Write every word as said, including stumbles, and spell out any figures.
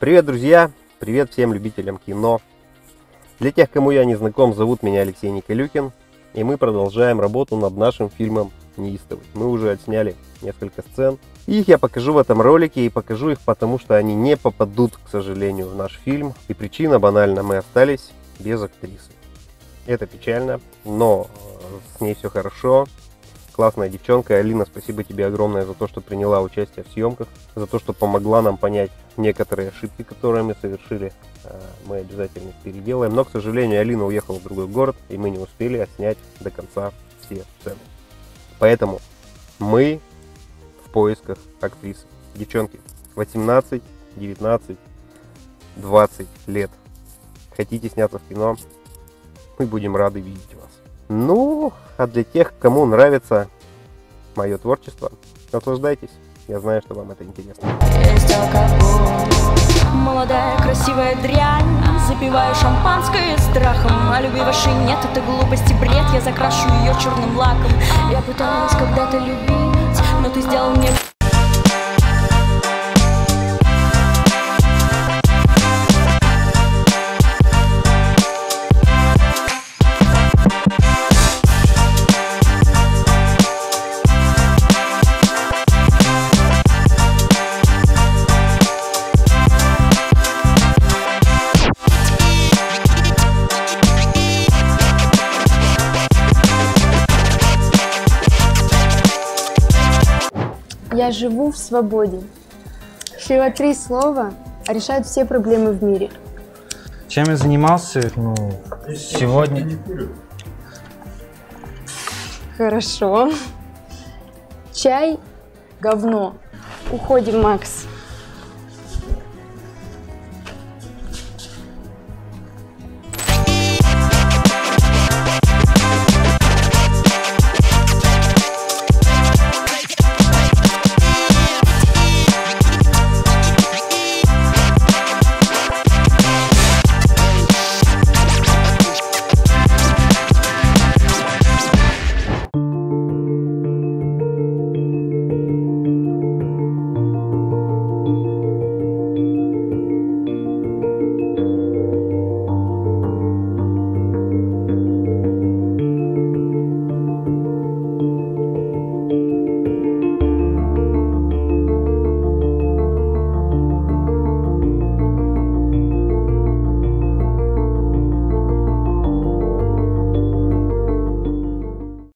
Привет, друзья! Привет всем любителям кино! Для тех, кому я не знаком, зовут меня Алексей Николюкин, и мы продолжаем работу над нашим фильмом «Неистовый». Мы уже отсняли несколько сцен, и их я покажу в этом ролике, и покажу их потому, что они не попадут, к сожалению, в наш фильм. И причина банальна, мы остались без актрисы. Это печально, но с ней все хорошо. Классная девчонка. Алина, спасибо тебе огромное за то, что приняла участие в съемках, за то, что помогла нам понять некоторые ошибки, которые мы совершили. Мы обязательно их переделаем. Но, к сожалению, Алина уехала в другой город, и мы не успели отснять до конца все сцены. Поэтому мы в поисках актрисы. Девчонки, восемнадцать, девятнадцать, двадцать лет. Хотите сняться в кино? Мы будем рады видеть вас. Ну, а для тех, кому нравится мое творчество, наслаждайтесь. Я знаю, что вам это интересно. Молодая, красивая дрянь, запиваю шампанское страхом. А любви вашей нет, это глупости, бред. Я закрашу ее черным лаком. Я пыталась когда-то любить, но ты сделал мне... Я живу в свободе. Всего три слова решают все проблемы в мире. Чем я занимался? Ну, сегодня... Хорошо. Чай – говно. Уходим, Макс.